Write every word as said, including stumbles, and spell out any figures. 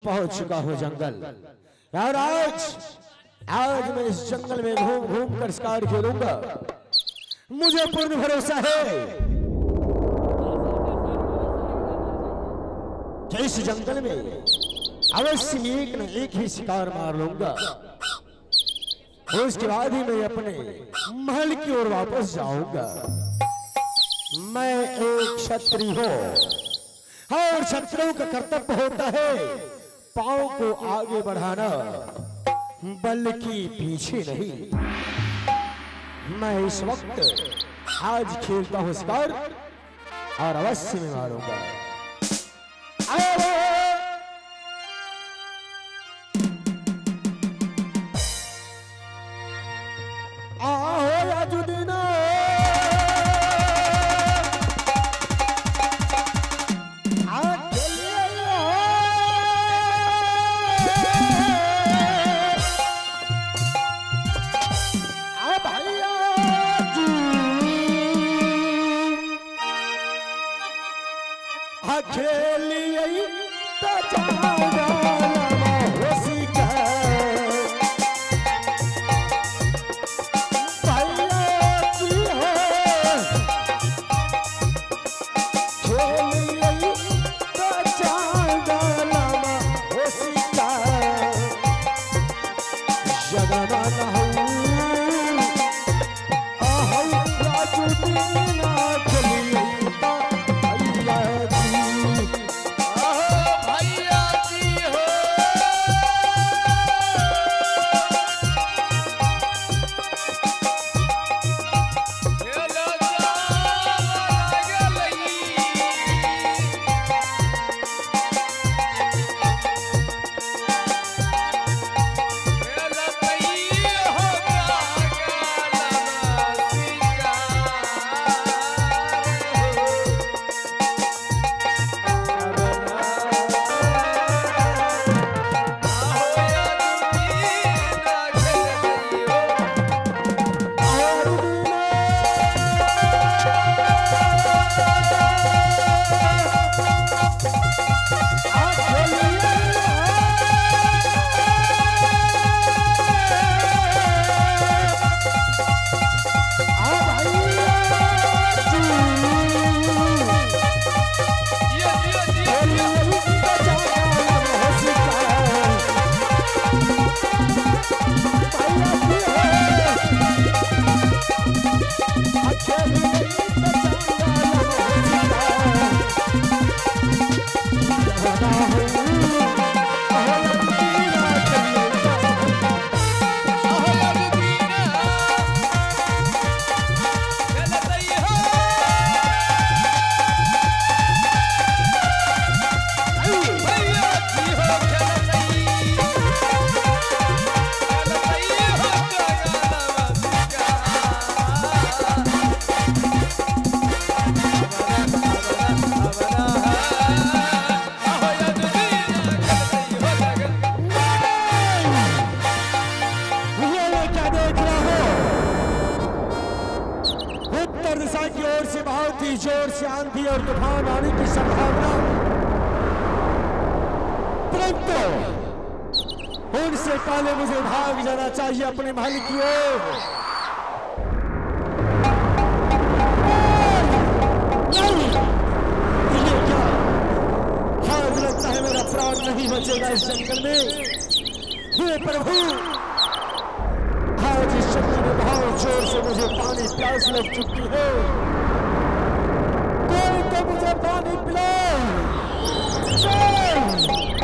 पहुंच चुका हूं जंगल। यार आज आज मैं इस जंगल में घूम घूम कर शिकार खेलूंगा। मुझे पूर्ण भरोसा है कि इस जंगल में अवश्य एक न एक ही शिकार मार लूंगा। उसके बाद ही मैं अपने महल की ओर वापस जाऊंगा। मैं एक क्षत्रिय हूं और क्षत्रियों का कर्तव्य होता है पांव को आगे बढ़ाना, बल्कि पीछे नहीं। मैं इस वक्त आज खेलता हूं शिकार और अवश्य में मारूंगा। आओ याजुदीना खेलिए तो जाऊंगा होशी का भैया की हो। खेलिए तो जाऊंगा होशी का जगना हूँ आहू राजुदीना खेलिए दिशा की ओर से बहुत ही जोर से आंधी और तूफान आने की संभावना, परंतु उनसे पहले मुझे भाग जाना चाहिए अपने महल की ओर। ये क्या आज लगता है मेरा प्राण नहीं बचेगा इस जंगल में। हे प्रभु, आज इस जंगल में बहुत जोर से मुझे पानी प्यास लग चुकी है। कोई तो मुझे पानी पिलाओ।